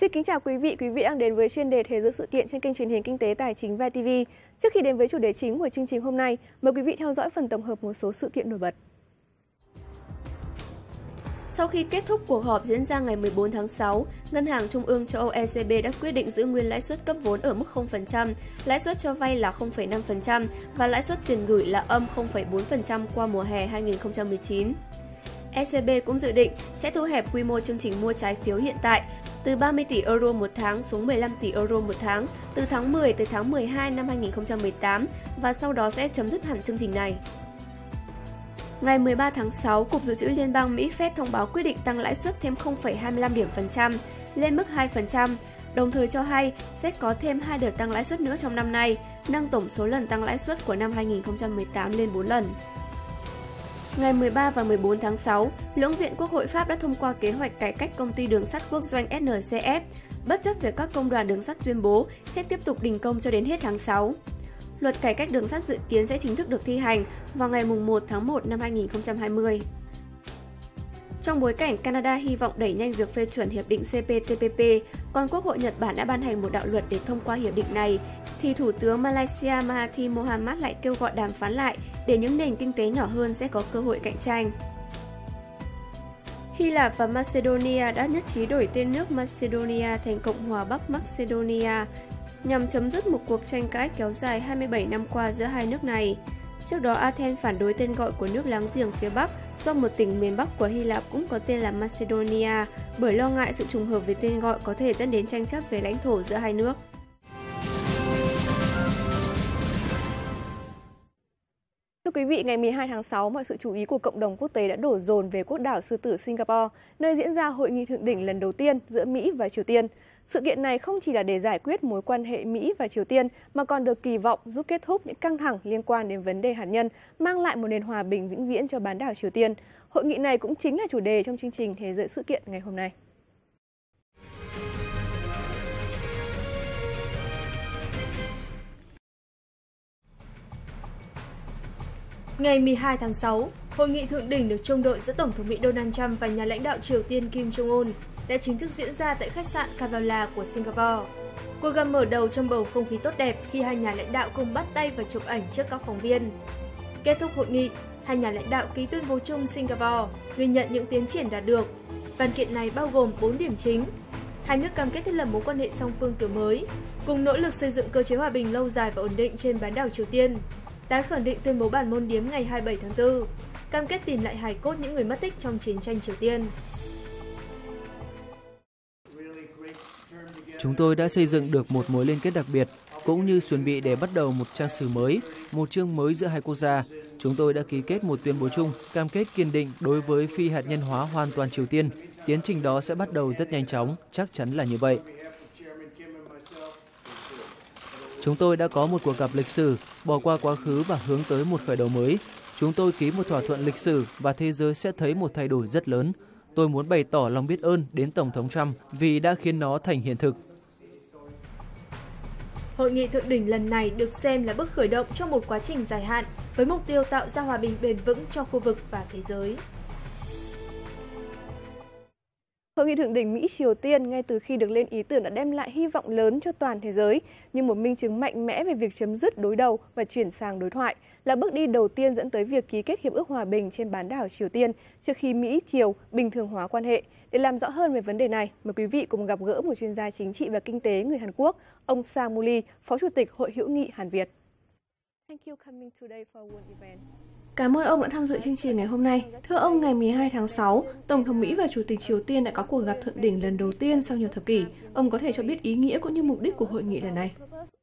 Xin kính chào quý vị đang đến với chuyên đề Thế giới sự kiện trên kênh truyền hình Kinh tế Tài chính VTV. Trước khi đến với chủ đề chính của chương trình hôm nay, mời quý vị theo dõi phần tổng hợp một số sự kiện nổi bật. Sau khi kết thúc cuộc họp diễn ra ngày 14 tháng 6, Ngân hàng Trung ương châu Âu ECB đã quyết định giữ nguyên lãi suất cấp vốn ở mức 0%, lãi suất cho vay là 0,5% và lãi suất tiền gửi là âm 0,4% qua mùa hè 2019. ECB cũng dự định sẽ thu hẹp quy mô chương trình mua trái phiếu hiện tại từ 30 tỷ euro một tháng xuống 15 tỷ euro một tháng từ tháng 10 tới tháng 12 năm 2018 và sau đó sẽ chấm dứt hẳn chương trình này. Ngày 13 tháng 6, Cục Dự trữ Liên bang Mỹ Fed thông báo quyết định tăng lãi suất thêm 0,25 điểm phần trăm lên mức 2%, đồng thời cho hay sẽ có thêm 2 đợt tăng lãi suất nữa trong năm nay, nâng tổng số lần tăng lãi suất của năm 2018 lên 4 lần. Ngày 13 và 14 tháng 6, Lưỡng viện Quốc hội Pháp đã thông qua kế hoạch cải cách công ty đường sắt quốc doanh SNCF, bất chấp việc các công đoàn đường sắt tuyên bố sẽ tiếp tục đình công cho đến hết tháng 6. Luật cải cách đường sắt dự kiến sẽ chính thức được thi hành vào ngày 1 tháng 1 năm 2020. Trong bối cảnh Canada hy vọng đẩy nhanh việc phê chuẩn hiệp định CPTPP, còn Quốc hội Nhật Bản đã ban hành một đạo luật để thông qua hiệp định này, thì Thủ tướng Malaysia Mahathir Mohamad lại kêu gọi đàm phán lại để những nền kinh tế nhỏ hơn sẽ có cơ hội cạnh tranh. Hy Lạp và Macedonia đã nhất trí đổi tên nước Macedonia thành Cộng hòa Bắc Macedonia, nhằm chấm dứt một cuộc tranh cãi kéo dài 27 năm qua giữa hai nước này. Trước đó, Athens phản đối tên gọi của nước láng giềng phía Bắc do một tỉnh miền Bắc của Hy Lạp cũng có tên là Macedonia, bởi lo ngại sự trùng hợp về tên gọi có thể dẫn đến tranh chấp về lãnh thổ giữa hai nước. Thưa quý vị, ngày 12 tháng 6, mọi sự chú ý của cộng đồng quốc tế đã đổ dồn về quốc đảo sư tử Singapore, nơi diễn ra hội nghị thượng đỉnh lần đầu tiên giữa Mỹ và Triều Tiên. Sự kiện này không chỉ là để giải quyết mối quan hệ Mỹ và Triều Tiên, mà còn được kỳ vọng giúp kết thúc những căng thẳng liên quan đến vấn đề hạt nhân, mang lại một nền hòa bình vĩnh viễn cho bán đảo Triều Tiên. Hội nghị này cũng chính là chủ đề trong chương trình Thế giới sự kiện ngày hôm nay. Ngày 12 tháng 6, hội nghị thượng đỉnh được trông đợi giữa Tổng thống Mỹ Donald Trump và nhà lãnh đạo Triều Tiên Kim Jong-un đã chính thức diễn ra tại khách sạn Kavala của Singapore. Cuộc gặp mở đầu trong bầu không khí tốt đẹp khi hai nhà lãnh đạo cùng bắt tay và chụp ảnh trước các phóng viên. Kết thúc hội nghị, hai nhà lãnh đạo ký tuyên bố chung Singapore, ghi nhận những tiến triển đạt được. Văn kiện này bao gồm 4 điểm chính. Hai nước cam kết thiết lập mối quan hệ song phương kiểu mới, cùng nỗ lực xây dựng cơ chế hòa bình lâu dài và ổn định trên bán đảo Triều Tiên. Tái khẳng định tuyên bố Bản Môn Điếm ngày 27 tháng 4, cam kết tìm lại hài cốt những người mất tích trong chiến tranh Triều Tiên. Chúng tôi đã xây dựng được một mối liên kết đặc biệt, cũng như chuẩn bị để bắt đầu một trang sử mới, một chương mới giữa hai quốc gia. Chúng tôi đã ký kết một tuyên bố chung, cam kết kiên định đối với phi hạt nhân hóa hoàn toàn Triều Tiên. Tiến trình đó sẽ bắt đầu rất nhanh chóng, chắc chắn là như vậy. Chúng tôi đã có một cuộc gặp lịch sử, bỏ qua quá khứ và hướng tới một khởi đầu mới. Chúng tôi ký một thỏa thuận lịch sử và thế giới sẽ thấy một thay đổi rất lớn. Tôi muốn bày tỏ lòng biết ơn đến Tổng thống Trump vì đã khiến nó thành hiện thực. Hội nghị thượng đỉnh lần này được xem là bước khởi động cho một quá trình dài hạn với mục tiêu tạo ra hòa bình bền vững cho khu vực và thế giới. Hội nghị thượng đỉnh Mỹ-Triều Tiên ngay từ khi được lên ý tưởng đã đem lại hy vọng lớn cho toàn thế giới, như một minh chứng mạnh mẽ về việc chấm dứt đối đầu và chuyển sang đối thoại, là bước đi đầu tiên dẫn tới việc ký kết hiệp ước hòa bình trên bán đảo Triều Tiên trước khi Mỹ-Triều bình thường hóa quan hệ. Để làm rõ hơn về vấn đề này, mời quý vị cùng gặp gỡ một chuyên gia chính trị và kinh tế người Hàn Quốc, ông Sang Muli, Phó Chủ tịch Hội hữu nghị Hàn Việt. Cảm ơn ông đã tham dự chương trình ngày hôm nay. Thưa ông, ngày 12 tháng 6, Tổng thống Mỹ và Chủ tịch Triều Tiên đã có cuộc gặp thượng đỉnh lần đầu tiên sau nhiều thập kỷ. Ông có thể cho biết ý nghĩa cũng như mục đích của hội nghị lần này?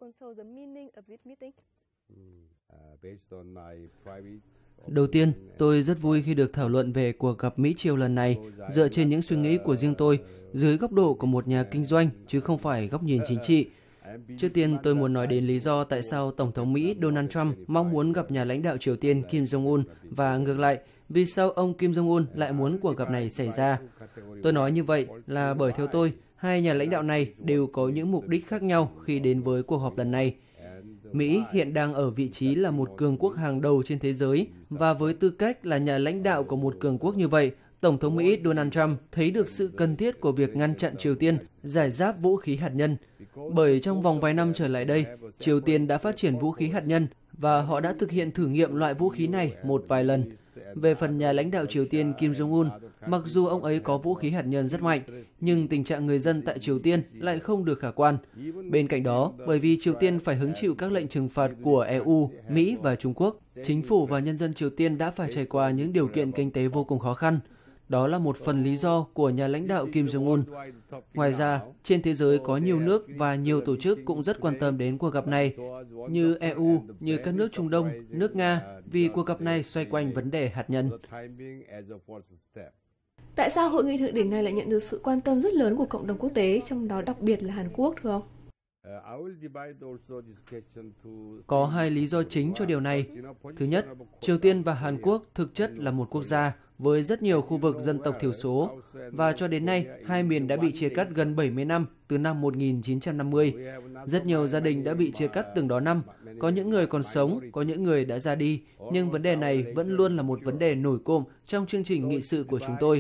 Đầu tiên, tôi rất vui khi được thảo luận về cuộc gặp Mỹ-Triều lần này dựa trên những suy nghĩ của riêng tôi, dưới góc độ của một nhà kinh doanh, chứ không phải góc nhìn chính trị. Trước tiên, tôi muốn nói đến lý do tại sao Tổng thống Mỹ Donald Trump mong muốn gặp nhà lãnh đạo Triều Tiên Kim Jong-un và ngược lại, vì sao ông Kim Jong-un lại muốn cuộc gặp này xảy ra. Tôi nói như vậy là bởi theo tôi, hai nhà lãnh đạo này đều có những mục đích khác nhau khi đến với cuộc họp lần này. Mỹ hiện đang ở vị trí là một cường quốc hàng đầu trên thế giới và với tư cách là nhà lãnh đạo của một cường quốc như vậy, Tổng thống Mỹ Donald Trump thấy được sự cần thiết của việc ngăn chặn Triều Tiên giải giáp vũ khí hạt nhân. Bởi trong vòng vài năm trở lại đây, Triều Tiên đã phát triển vũ khí hạt nhân và họ đã thực hiện thử nghiệm loại vũ khí này một vài lần. Về phần nhà lãnh đạo Triều Tiên Kim Jong-un, mặc dù ông ấy có vũ khí hạt nhân rất mạnh, nhưng tình trạng người dân tại Triều Tiên lại không được khả quan. Bên cạnh đó, bởi vì Triều Tiên phải hứng chịu các lệnh trừng phạt của EU, Mỹ và Trung Quốc, chính phủ và nhân dân Triều Tiên đã phải trải qua những điều kiện kinh tế vô cùng khó khăn. Đó là một phần lý do của nhà lãnh đạo Kim Jong-un. Ngoài ra, trên thế giới có nhiều nước và nhiều tổ chức cũng rất quan tâm đến cuộc gặp này, như EU, như các nước Trung Đông, nước Nga, vì cuộc gặp này xoay quanh vấn đề hạt nhân. Tại sao hội nghị thượng đỉnh này lại nhận được sự quan tâm rất lớn của cộng đồng quốc tế, trong đó đặc biệt là Hàn Quốc, thưa ông? Có hai lý do chính cho điều này. Thứ nhất, Triều Tiên và Hàn Quốc thực chất là một quốc gia với rất nhiều khu vực dân tộc thiểu số, và cho đến nay, hai miền đã bị chia cắt gần 70 năm, từ năm 1950. Rất nhiều gia đình đã bị chia cắt từng đó năm, có những người còn sống, có những người đã ra đi, nhưng vấn đề này vẫn luôn là một vấn đề nổi cộm trong chương trình nghị sự của chúng tôi.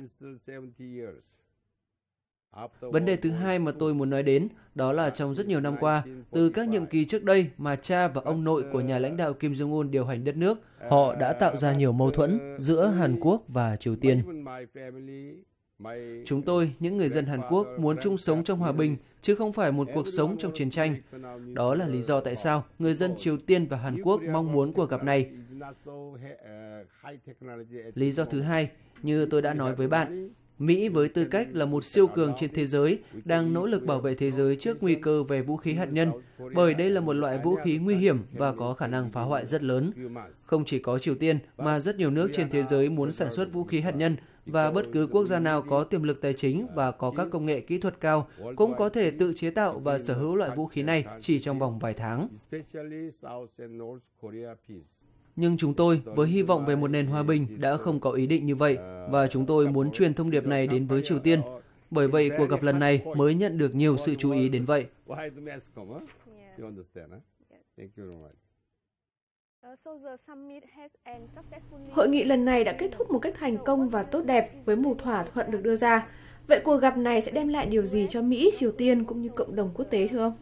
Vấn đề thứ hai mà tôi muốn nói đến, đó là trong rất nhiều năm qua, từ các nhiệm kỳ trước đây mà cha và ông nội của nhà lãnh đạo Kim Jong-un điều hành đất nước, họ đã tạo ra nhiều mâu thuẫn giữa Hàn Quốc và Triều Tiên. Chúng tôi, những người dân Hàn Quốc, muốn chung sống trong hòa bình, chứ không phải một cuộc sống trong chiến tranh. Đó là lý do tại sao người dân Triều Tiên và Hàn Quốc mong muốn cuộc gặp này. Lý do thứ hai, như tôi đã nói với bạn, Mỹ với tư cách là một siêu cường trên thế giới đang nỗ lực bảo vệ thế giới trước nguy cơ về vũ khí hạt nhân, bởi đây là một loại vũ khí nguy hiểm và có khả năng phá hoại rất lớn. Không chỉ có Triều Tiên mà rất nhiều nước trên thế giới muốn sản xuất vũ khí hạt nhân, và bất cứ quốc gia nào có tiềm lực tài chính và có các công nghệ kỹ thuật cao cũng có thể tự chế tạo và sở hữu loại vũ khí này chỉ trong vòng vài tháng. Nhưng chúng tôi, với hy vọng về một nền hòa bình, đã không có ý định như vậy, và chúng tôi muốn truyền thông điệp này đến với Triều Tiên. Bởi vậy, cuộc gặp lần này mới nhận được nhiều sự chú ý đến vậy. Hội nghị lần này đã kết thúc một cách thành công và tốt đẹp với một thỏa thuận được đưa ra. Vậy cuộc gặp này sẽ đem lại điều gì cho Mỹ, Triều Tiên cũng như cộng đồng quốc tế, thưa ông?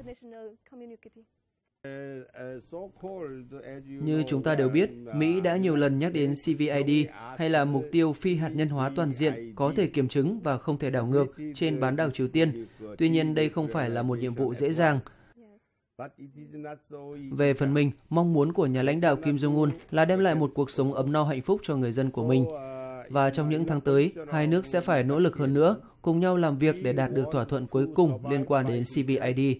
Như chúng ta đều biết, Mỹ đã nhiều lần nhắc đến CVID, hay là mục tiêu phi hạt nhân hóa toàn diện, có thể kiểm chứng và không thể đảo ngược trên bán đảo Triều Tiên. Tuy nhiên, đây không phải là một nhiệm vụ dễ dàng. Về phần mình, mong muốn của nhà lãnh đạo Kim Jong-un là đem lại một cuộc sống ấm no hạnh phúc cho người dân của mình. Và trong những tháng tới, hai nước sẽ phải nỗ lực hơn nữa, cùng nhau làm việc để đạt được thỏa thuận cuối cùng liên quan đến CVID.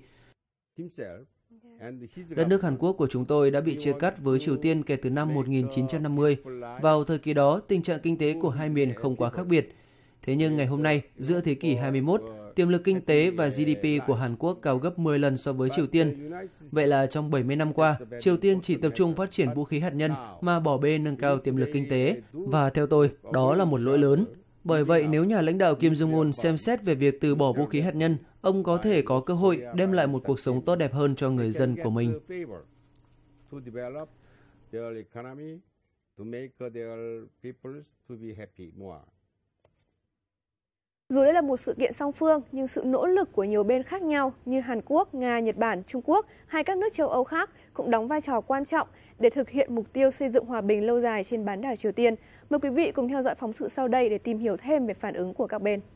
Đất nước Hàn Quốc của chúng tôi đã bị chia cắt với Triều Tiên kể từ năm 1950. Vào thời kỳ đó, tình trạng kinh tế của hai miền không quá khác biệt. Thế nhưng ngày hôm nay, giữa thế kỷ 21, tiềm lực kinh tế và GDP của Hàn Quốc cao gấp 10 lần so với Triều Tiên. Vậy là trong 70 năm qua, Triều Tiên chỉ tập trung phát triển vũ khí hạt nhân mà bỏ bê nâng cao tiềm lực kinh tế. Và theo tôi, đó là một lỗi lớn. Bởi vậy, nếu nhà lãnh đạo Kim Jong-un xem xét về việc từ bỏ vũ khí hạt nhân, ông có thể có cơ hội đem lại một cuộc sống tốt đẹp hơn cho người dân của mình. Dù đây là một sự kiện song phương, nhưng sự nỗ lực của nhiều bên khác nhau như Hàn Quốc, Nga, Nhật Bản, Trung Quốc hay các nước châu Âu khác cũng đóng vai trò quan trọng để thực hiện mục tiêu xây dựng hòa bình lâu dài trên bán đảo Triều Tiên. Mời quý vị cùng theo dõi phóng sự sau đây để tìm hiểu thêm về phản ứng của các bên.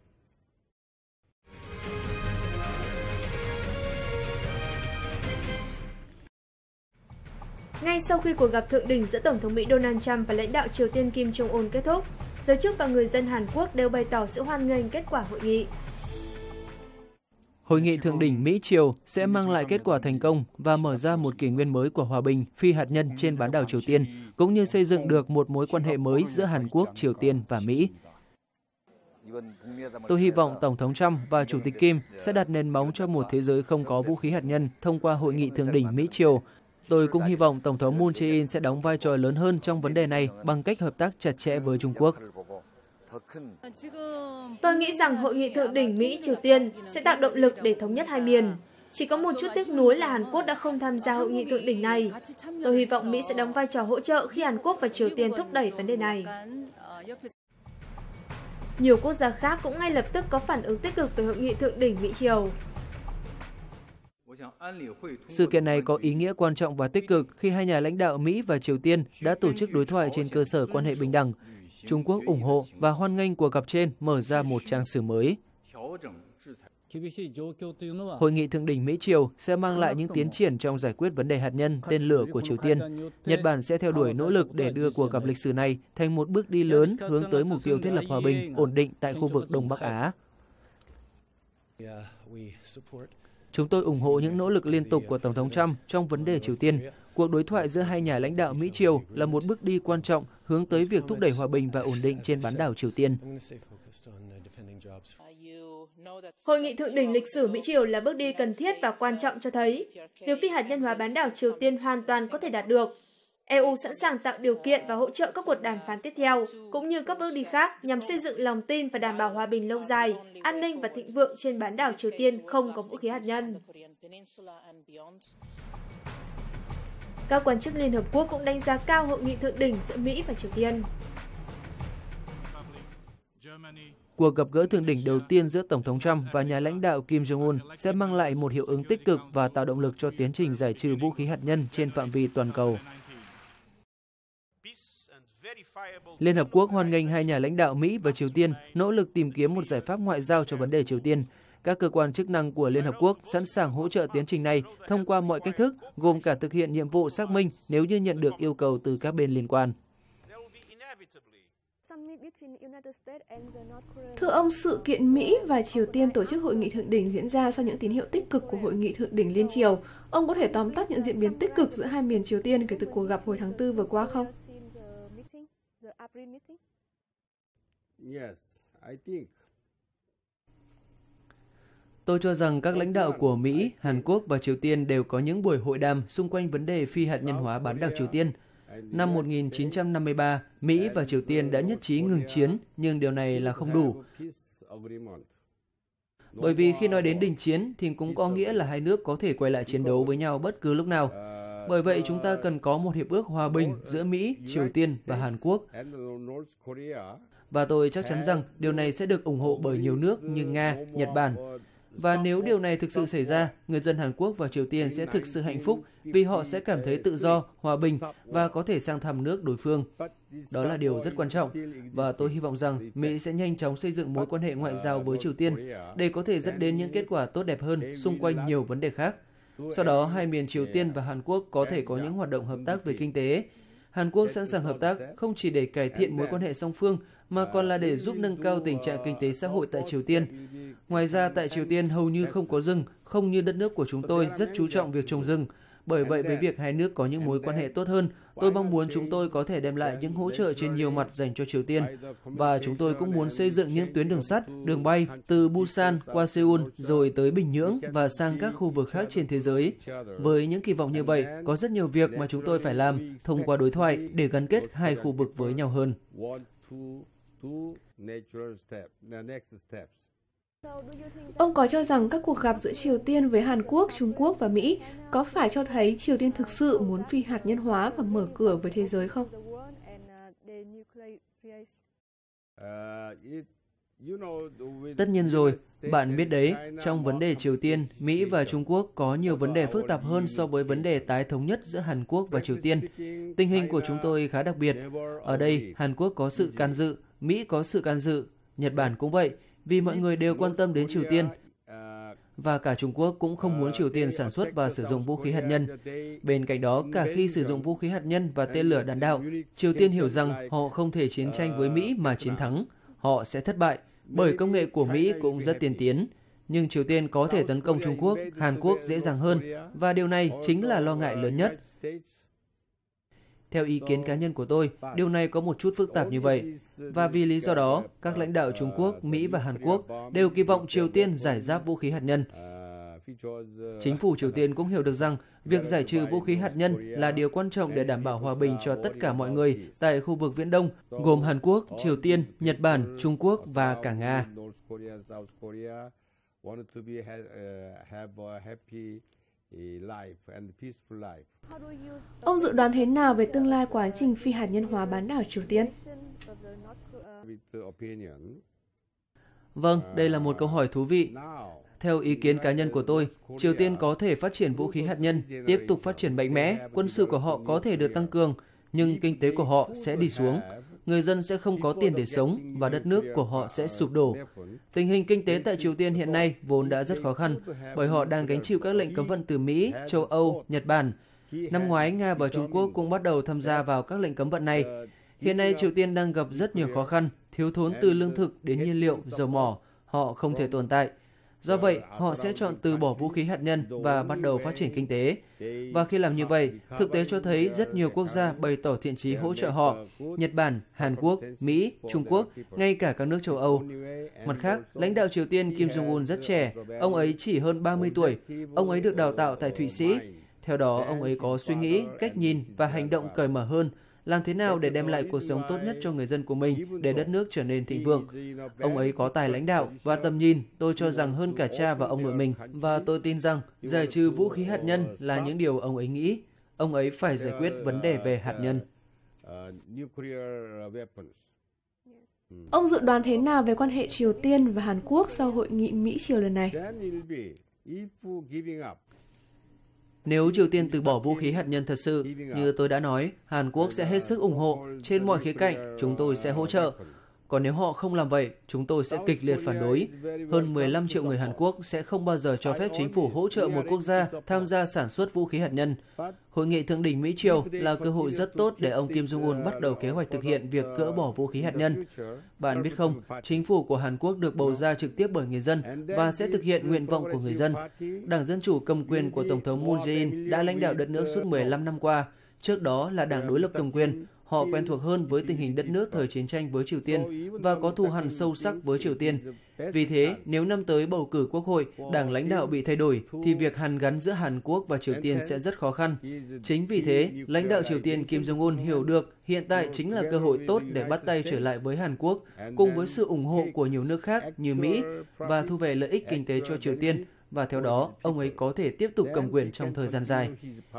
Ngay sau khi cuộc gặp thượng đỉnh giữa Tổng thống Mỹ Donald Trump và lãnh đạo Triều Tiên Kim Jong-un kết thúc, giới chức và người dân Hàn Quốc đều bày tỏ sự hoan nghênh kết quả hội nghị. Hội nghị thượng đỉnh Mỹ-Triều sẽ mang lại kết quả thành công và mở ra một kỷ nguyên mới của hòa bình phi hạt nhân trên bán đảo Triều Tiên, cũng như xây dựng được một mối quan hệ mới giữa Hàn Quốc, Triều Tiên và Mỹ. Tôi hy vọng Tổng thống Trump và Chủ tịch Kim sẽ đặt nền móng cho một thế giới không có vũ khí hạt nhân thông qua hội nghị thượng đỉnh Mỹ-Triều. Tôi cũng hy vọng Tổng thống Moon Jae-in sẽ đóng vai trò lớn hơn trong vấn đề này bằng cách hợp tác chặt chẽ với Trung Quốc. Tôi nghĩ rằng hội nghị thượng đỉnh Mỹ-Triều Tiên sẽ tạo động lực để thống nhất hai miền. Chỉ có một chút tiếc nuối là Hàn Quốc đã không tham gia hội nghị thượng đỉnh này. Tôi hy vọng Mỹ sẽ đóng vai trò hỗ trợ khi Hàn Quốc và Triều Tiên thúc đẩy vấn đề này. Nhiều quốc gia khác cũng ngay lập tức có phản ứng tích cực về hội nghị thượng đỉnh Mỹ-Triều. Sự kiện này có ý nghĩa quan trọng và tích cực khi hai nhà lãnh đạo Mỹ và Triều Tiên đã tổ chức đối thoại trên cơ sở quan hệ bình đẳng. Trung Quốc ủng hộ và hoan nghênh cuộc gặp trên mở ra một trang sử mới. Hội nghị thượng đỉnh Mỹ-Triều sẽ mang lại những tiến triển trong giải quyết vấn đề hạt nhân, tên lửa của Triều Tiên. Nhật Bản sẽ theo đuổi nỗ lực để đưa cuộc gặp lịch sử này thành một bước đi lớn hướng tới mục tiêu thiết lập hòa bình, ổn định tại khu vực Đông Bắc Á. Chúng tôi ủng hộ những nỗ lực liên tục của Tổng thống Trump trong vấn đề Triều Tiên. Cuộc đối thoại giữa hai nhà lãnh đạo Mỹ-Triều là một bước đi quan trọng hướng tới việc thúc đẩy hòa bình và ổn định trên bán đảo Triều Tiên. Hội nghị thượng đỉnh lịch sử Mỹ-Triều là bước đi cần thiết và quan trọng cho thấy việc phi hạt nhân hóa bán đảo Triều Tiên hoàn toàn có thể đạt được. EU sẵn sàng tạo điều kiện và hỗ trợ các cuộc đàm phán tiếp theo, cũng như các bước đi khác nhằm xây dựng lòng tin và đảm bảo hòa bình lâu dài, an ninh và thịnh vượng trên bán đảo Triều Tiên không có vũ khí hạt nhân. Các quan chức Liên Hợp Quốc cũng đánh giá cao hội nghị thượng đỉnh giữa Mỹ và Triều Tiên. Cuộc gặp gỡ thượng đỉnh đầu tiên giữa Tổng thống Trump và nhà lãnh đạo Kim Jong-un sẽ mang lại một hiệu ứng tích cực và tạo động lực cho tiến trình giải trừ vũ khí hạt nhân trên phạm vi toàn cầu. Liên Hợp Quốc hoan nghênh hai nhà lãnh đạo Mỹ và Triều Tiên nỗ lực tìm kiếm một giải pháp ngoại giao cho vấn đề Triều Tiên. Các cơ quan chức năng của Liên Hợp Quốc sẵn sàng hỗ trợ tiến trình này thông qua mọi cách thức, gồm cả thực hiện nhiệm vụ xác minh nếu như nhận được yêu cầu từ các bên liên quan. Thưa ông, sự kiện Mỹ và Triều Tiên tổ chức hội nghị thượng đỉnh diễn ra sau những tín hiệu tích cực của hội nghị thượng đỉnh liên triều. Ông có thể tóm tắt những diễn biến tích cực giữa hai miền Triều Tiên kể từ cuộc gặp hồi tháng 4 vừa qua không? Tôi cho rằng các lãnh đạo của Mỹ, Hàn Quốc và Triều Tiên đều có những buổi hội đàm xung quanh vấn đề phi hạt nhân hóa bán đảo Triều Tiên. Năm 1953, Mỹ và Triều Tiên đã nhất trí ngừng chiến, nhưng điều này là không đủ. Bởi vì khi nói đến đình chiến thì cũng có nghĩa là hai nước có thể quay lại chiến đấu với nhau bất cứ lúc nào. Bởi vậy chúng ta cần có một hiệp ước hòa bình giữa Mỹ, Triều Tiên và Hàn Quốc. Và tôi chắc chắn rằng điều này sẽ được ủng hộ bởi nhiều nước như Nga, Nhật Bản. Và nếu điều này thực sự xảy ra, người dân Hàn Quốc và Triều Tiên sẽ thực sự hạnh phúc vì họ sẽ cảm thấy tự do, hòa bình và có thể sang thăm nước đối phương. Đó là điều rất quan trọng và tôi hy vọng rằng Mỹ sẽ nhanh chóng xây dựng mối quan hệ ngoại giao với Triều Tiên để có thể dẫn đến những kết quả tốt đẹp hơn xung quanh nhiều vấn đề khác. Sau đó, hai miền Triều Tiên và Hàn Quốc có thể có những hoạt động hợp tác về kinh tế. Hàn Quốc sẵn sàng hợp tác không chỉ để cải thiện mối quan hệ song phương mà còn là để giúp nâng cao tình trạng kinh tế xã hội tại Triều Tiên. Ngoài ra, tại Triều Tiên hầu như không có rừng, không như đất nước của chúng tôi rất chú trọng việc trồng rừng. Bởi vậy, với việc hai nước có những mối quan hệ tốt hơn, tôi mong muốn chúng tôi có thể đem lại những hỗ trợ trên nhiều mặt dành cho Triều Tiên. Và chúng tôi cũng muốn xây dựng những tuyến đường sắt, đường bay từ Busan qua Seoul rồi tới Bình Nhưỡng và sang các khu vực khác trên thế giới. Với những kỳ vọng như vậy, có rất nhiều việc mà chúng tôi phải làm thông qua đối thoại để gắn kết hai khu vực với nhau hơn. Ông có cho rằng các cuộc gặp giữa Triều Tiên với Hàn Quốc, Trung Quốc và Mỹ có phải cho thấy Triều Tiên thực sự muốn phi hạt nhân hóa và mở cửa với thế giới không? Tất nhiên rồi, bạn biết đấy, trong vấn đề Triều Tiên, Mỹ và Trung Quốc có nhiều vấn đề phức tạp hơn so với vấn đề tái thống nhất giữa Hàn Quốc và Triều Tiên. Tình hình của chúng tôi khá đặc biệt. Ở đây, Hàn Quốc có sự can dự, Mỹ có sự can dự, Nhật Bản cũng vậy, vì mọi người đều quan tâm đến Triều Tiên. Và cả Trung Quốc cũng không muốn Triều Tiên sản xuất và sử dụng vũ khí hạt nhân. Bên cạnh đó, cả khi sử dụng vũ khí hạt nhân và tên lửa đạn đạo, Triều Tiên hiểu rằng họ không thể chiến tranh với Mỹ mà chiến thắng. Họ sẽ thất bại, bởi công nghệ của Mỹ cũng rất tiên tiến. Nhưng Triều Tiên có thể tấn công Trung Quốc, Hàn Quốc dễ dàng hơn, và điều này chính là lo ngại lớn nhất. Theo ý kiến cá nhân của tôi, điều này có một chút phức tạp như vậy. Và vì lý do đó, các lãnh đạo Trung Quốc, Mỹ và Hàn Quốc đều kỳ vọng Triều Tiên giải giáp vũ khí hạt nhân. Chính phủ Triều Tiên cũng hiểu được rằng việc giải trừ vũ khí hạt nhân là điều quan trọng để đảm bảo hòa bình cho tất cả mọi người tại khu vực Viễn Đông, gồm Hàn Quốc, Triều Tiên, Nhật Bản, Trung Quốc và cả Nga. Ông dự đoán thế nào về tương lai quá trình phi hạt nhân hóa bán đảo Triều Tiên? Vâng, đây là một câu hỏi thú vị. Theo ý kiến cá nhân của tôi, Triều Tiên có thể phát triển vũ khí hạt nhân, tiếp tục phát triển mạnh mẽ, quân sự của họ có thể được tăng cường, nhưng kinh tế của họ sẽ đi xuống. Người dân sẽ không có tiền để sống và đất nước của họ sẽ sụp đổ. Tình hình kinh tế tại Triều Tiên hiện nay vốn đã rất khó khăn bởi họ đang gánh chịu các lệnh cấm vận từ Mỹ, châu Âu, Nhật Bản. Năm ngoái, Nga và Trung Quốc cũng bắt đầu tham gia vào các lệnh cấm vận này. Hiện nay, Triều Tiên đang gặp rất nhiều khó khăn, thiếu thốn từ lương thực đến nhiên liệu, dầu mỏ. Họ không thể tồn tại. Do vậy, họ sẽ chọn từ bỏ vũ khí hạt nhân và bắt đầu phát triển kinh tế. Và khi làm như vậy, thực tế cho thấy rất nhiều quốc gia bày tỏ thiện chí hỗ trợ họ. Nhật Bản, Hàn Quốc, Mỹ, Trung Quốc, ngay cả các nước châu Âu. Mặt khác, lãnh đạo Triều Tiên Kim Jong-un rất trẻ. Ông ấy chỉ hơn 30 tuổi. Ông ấy được đào tạo tại Thụy Sĩ. Theo đó, ông ấy có suy nghĩ, cách nhìn và hành động cởi mở hơn. Làm thế nào để đem lại cuộc sống tốt nhất cho người dân của mình để đất nước trở nên thịnh vượng. Ông ấy có tài lãnh đạo và tầm nhìn, tôi cho rằng hơn cả cha và ông nội mình. Và tôi tin rằng giải trừ vũ khí hạt nhân là những điều ông ấy nghĩ. Ông ấy phải giải quyết vấn đề về hạt nhân. Ông dự đoán thế nào về quan hệ Triều Tiên và Hàn Quốc sau hội nghị Mỹ-Triều lần này? Nếu Triều Tiên từ bỏ vũ khí hạt nhân thật sự, như tôi đã nói, Hàn Quốc sẽ hết sức ủng hộ. Trên mọi khía cạnh, chúng tôi sẽ hỗ trợ. Còn nếu họ không làm vậy, chúng tôi sẽ kịch liệt phản đối. Hơn 15 triệu người Hàn Quốc sẽ không bao giờ cho phép chính phủ hỗ trợ một quốc gia tham gia sản xuất vũ khí hạt nhân. Hội nghị thượng đỉnh Mỹ-Triều là cơ hội rất tốt để ông Kim Jong-un bắt đầu kế hoạch thực hiện việc gỡ bỏ vũ khí hạt nhân. Bạn biết không, chính phủ của Hàn Quốc được bầu ra trực tiếp bởi người dân và sẽ thực hiện nguyện vọng của người dân. Đảng Dân Chủ cầm quyền của Tổng thống Moon Jae-in đã lãnh đạo đất nước suốt 15 năm qua. Trước đó là đảng đối lập cầm quyền. Họ quen thuộc hơn với tình hình đất nước thời chiến tranh với Triều Tiên và có thù hằn sâu sắc với Triều Tiên. Vì thế, nếu năm tới bầu cử quốc hội, đảng lãnh đạo bị thay đổi, thì việc hàn gắn giữa Hàn Quốc và Triều Tiên sẽ rất khó khăn. Chính vì thế, lãnh đạo Triều Tiên Kim Jong-un hiểu được hiện tại chính là cơ hội tốt để bắt tay trở lại với Hàn Quốc, cùng với sự ủng hộ của nhiều nước khác như Mỹ, và thu về lợi ích kinh tế cho Triều Tiên, và theo đó, ông ấy có thể tiếp tục cầm quyền trong thời gian dài.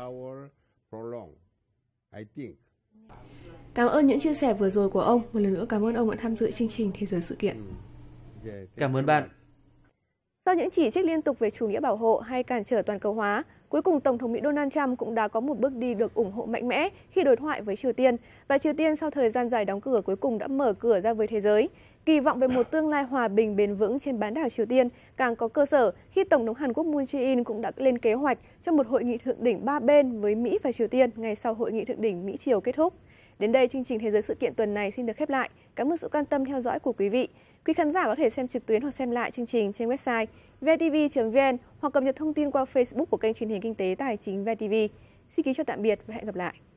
Cảm ơn những chia sẻ vừa rồi của ông. Một lần nữa cảm ơn ông đã tham dự chương trình Thế giới sự kiện. Cảm ơn bạn. Sau những chỉ trích liên tục về chủ nghĩa bảo hộ hay cản trở toàn cầu hóa, cuối cùng Tổng thống Mỹ Donald Trump cũng đã có một bước đi được ủng hộ mạnh mẽ khi đối thoại với Triều Tiên. Và Triều Tiên sau thời gian dài đóng cửa cuối cùng đã mở cửa ra với thế giới. Kỳ vọng về một tương lai hòa bình bền vững trên bán đảo Triều Tiên càng có cơ sở khi Tổng thống Hàn Quốc Moon Jae-in cũng đã lên kế hoạch cho một hội nghị thượng đỉnh 3 bên với Mỹ và Triều Tiên ngay sau hội nghị thượng đỉnh Mỹ-Triều kết thúc. Đến đây, chương trình Thế giới sự kiện tuần này xin được khép lại. Cảm ơn sự quan tâm theo dõi của quý vị. Quý khán giả có thể xem trực tuyến hoặc xem lại chương trình trên website vtv.vn hoặc cập nhật thông tin qua Facebook của kênh truyền hình kinh tế tài chính VTV. Xin kính chào tạm biệt và hẹn gặp lại.